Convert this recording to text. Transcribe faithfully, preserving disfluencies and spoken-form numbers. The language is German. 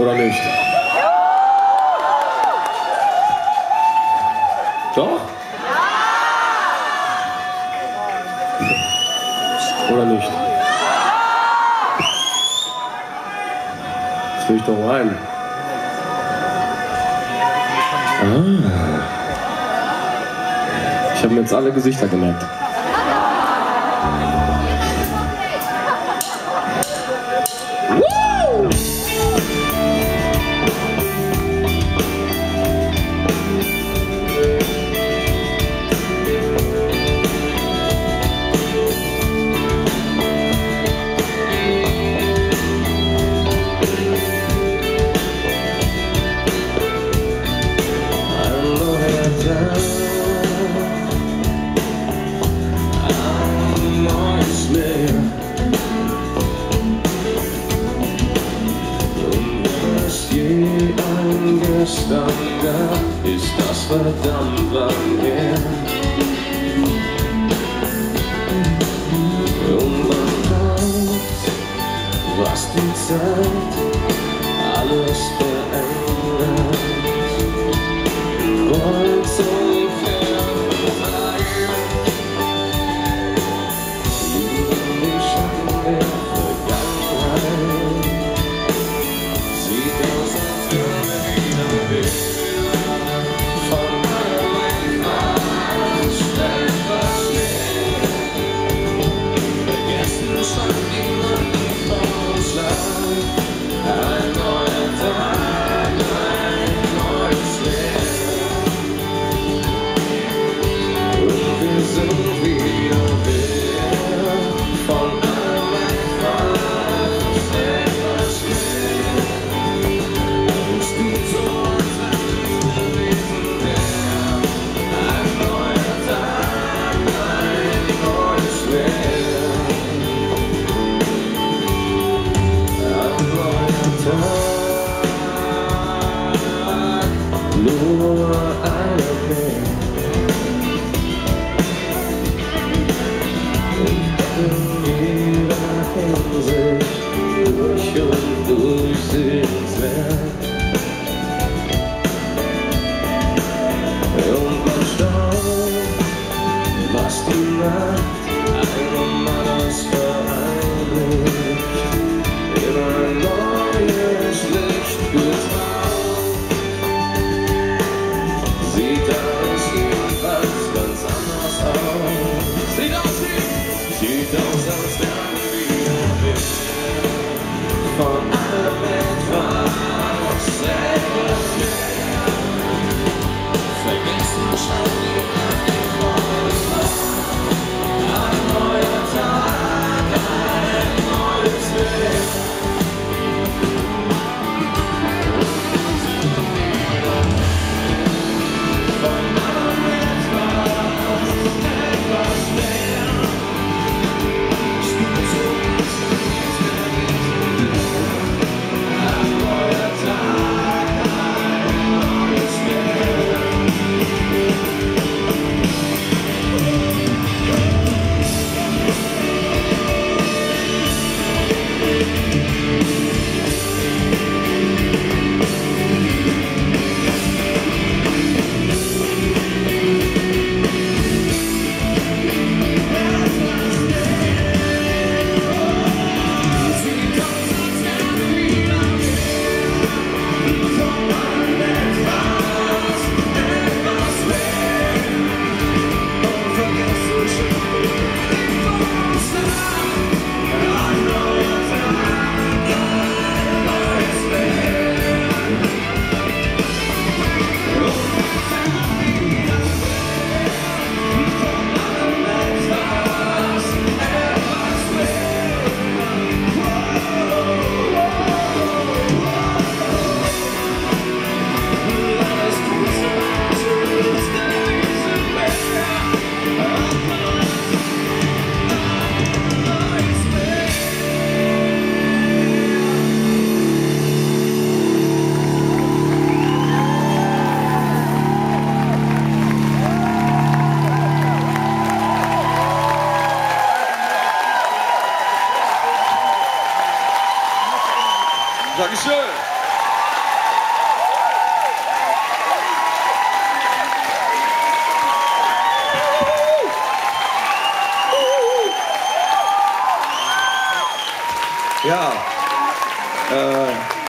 Oder nicht? Doch? Oder nicht? Das will ich doch rein. Ah. Ich habe mir jetzt alle Gesichter gemerkt. Gestern gab, ist das verdammt lang her. Und man glaubt, was die Zeit alles verändert. Kreuz und quer verteilt, liegen die Schatten der Vergangenheit. Sieht aus, als wäre nur eine Weg. Und in jeder Hinsicht durch und durch sehenswert. Und man staunt, was die Nacht einem alles vereinigt, in ein neues Licht getaucht. Sieht alles jedenfalls ganz anders aus. Sieht aus wie, sieht aus, als wären wir wieder von allem etwas, etwas mehr. Vergessen schauen wir an den Morgen. Ein neuer Tag, ein neues Leben. Dankeschön. Ja, äh,